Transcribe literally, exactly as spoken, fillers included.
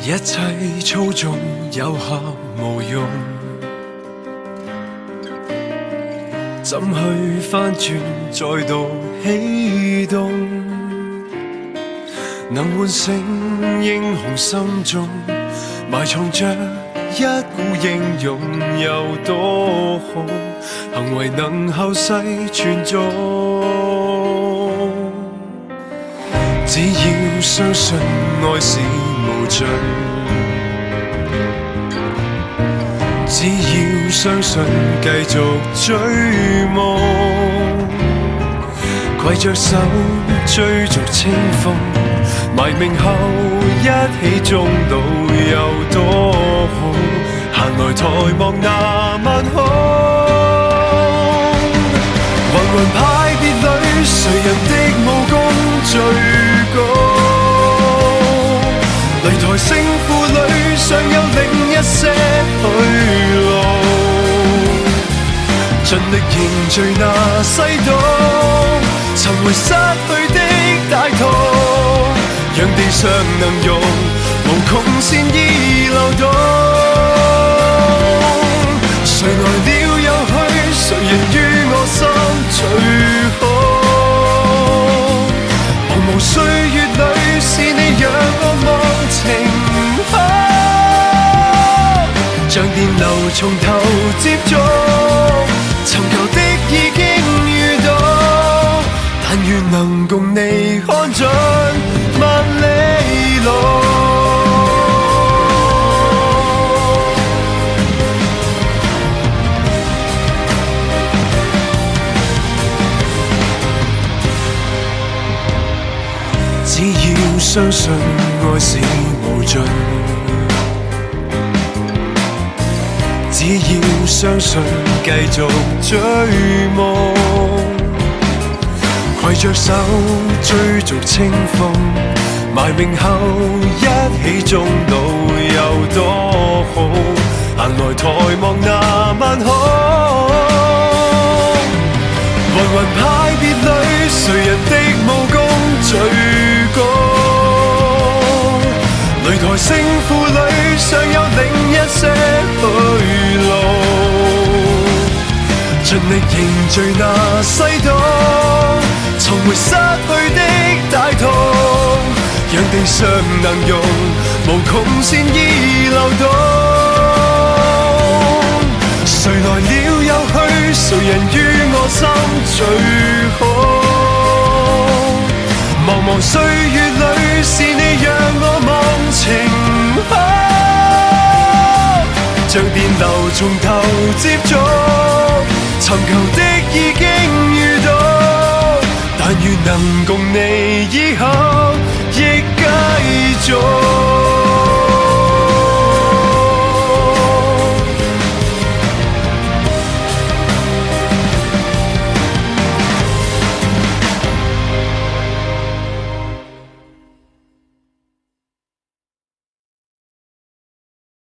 一切操縱有效無用，怎去翻轉再度起動？能喚醒英雄心中埋藏着一股英勇有多好？行為能後世傳頌，只要相信愛是無盡，只要相信繼續追夢，攜着手追逐清風，埋名後一起終老有多好？閒來抬望那晚空，芸芸派別裏，誰人的武功最高？擂台勝負裏，尚有另一些去路，盡力凝聚那世道，尋回失去的大同，讓地上能用無窮善意流動。誰來了又去，誰人於我心最好？茫茫歲月裏，是你讓我忘情好，像電流從頭接觸，尋求的已經遇到，但願能共你看盡萬里路。只要相信愛是無盡，只要相信繼續追夢，攜着手追逐清風，埋名後一起終老有多好？閒來抬望那晚空，芸芸派別裏，誰人的武功最高？擂台勝負裏，尚有另一些去路，盡力凝聚那世道，尋回失去的大同，讓地上能用無窮善意流動。誰來了又去，誰人於我心最好？茫茫歲月裏，是你讓我忘情好，像電流從頭接觸，尋求的已經遇到，但願能共你以後亦繼續。